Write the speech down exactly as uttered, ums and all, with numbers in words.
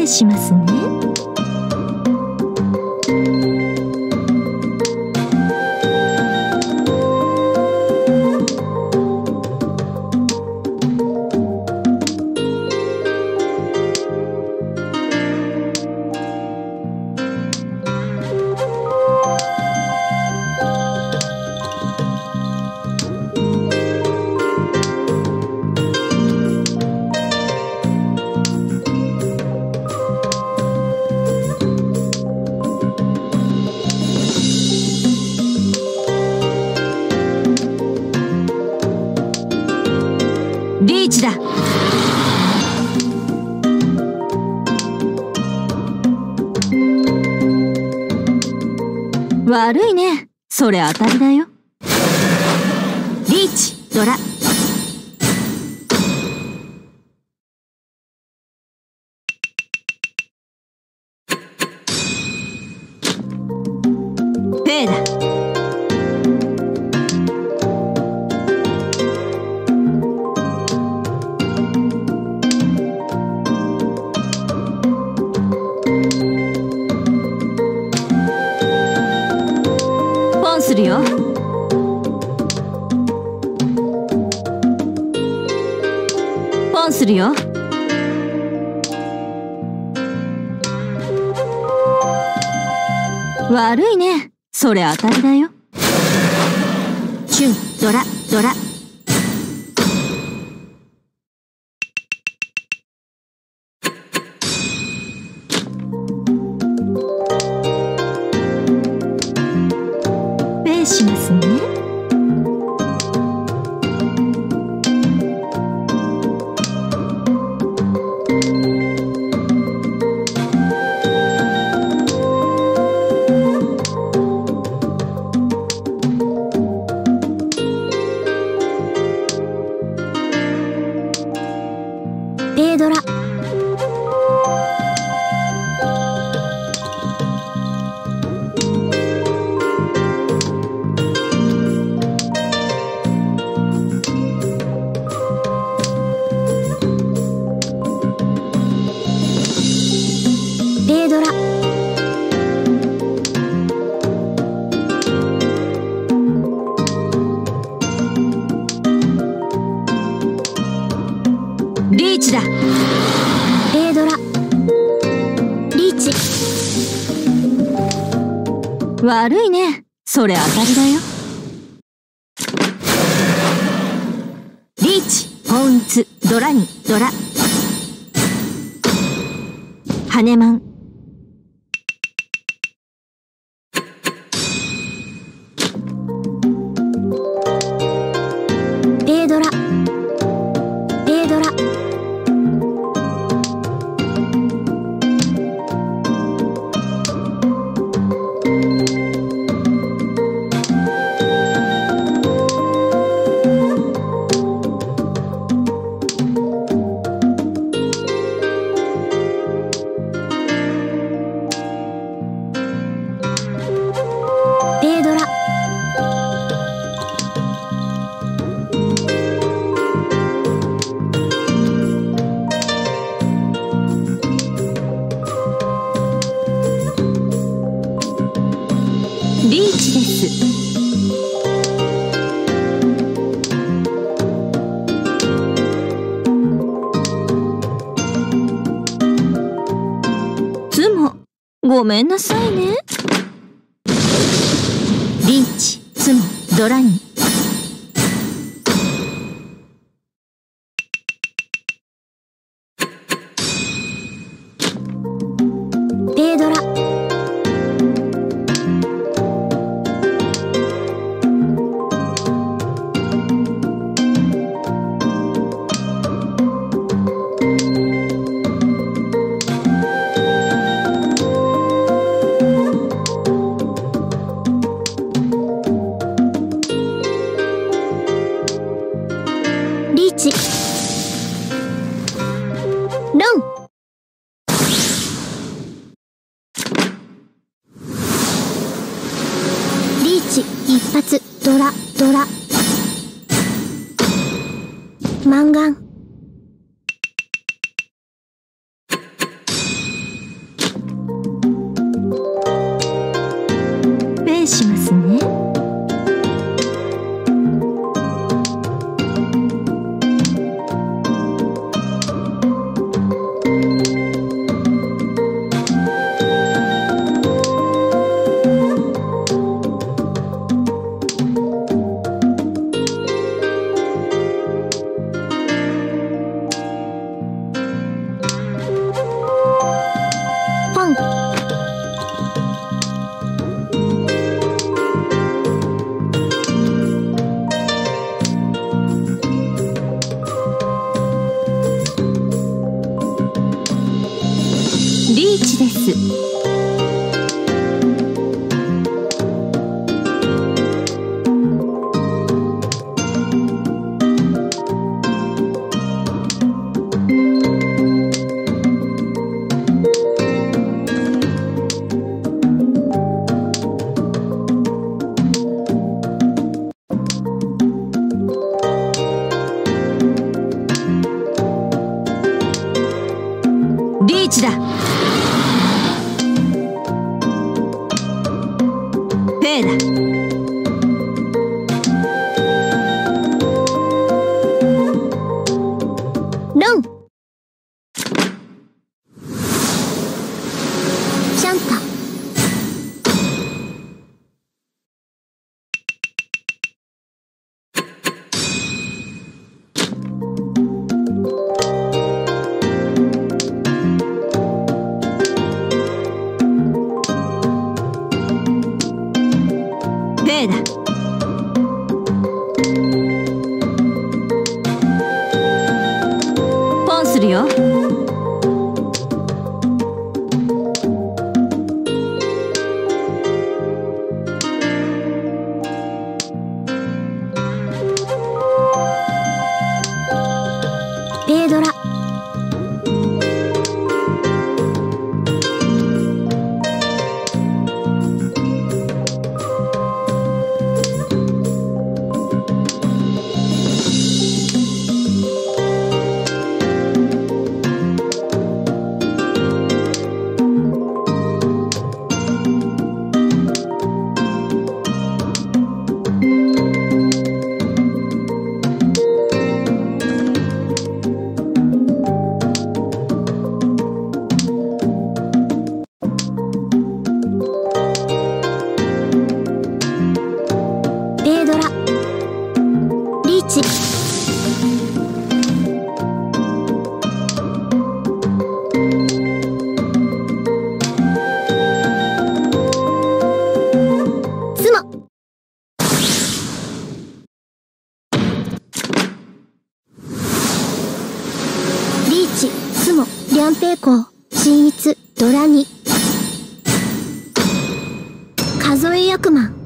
しますね。リーチだ。悪いね。それ当たりだよ。リーチ、ドラ。ペイだ。するよ。ポンするよ。悪いね。それ当たりだよ。チュン、ドラ、ドラ。しますね。Aドラ。Aドラ。リーチだ。Aドラ。リーチ。悪いね。それ当たりだよ。リーチ、本一、ドラに、ドラ。ハネマン。Aドラ。Aドラ。Aドラ。リーチです。つも、ごめんなさいね。リーチ、ツモ、ドラに。Aドラ。リーチ。ロン。リーチ、一発、ドラ、ドラ。マンガン。 ス。リーチだ。ペイだ。ロン。シャンタ。ペイだ。ポンするよ。ペイドラ。ペイドラ。リーチ。スモ。リーチ、スモ、リャンペイコー、新一、ドラに。数え役満。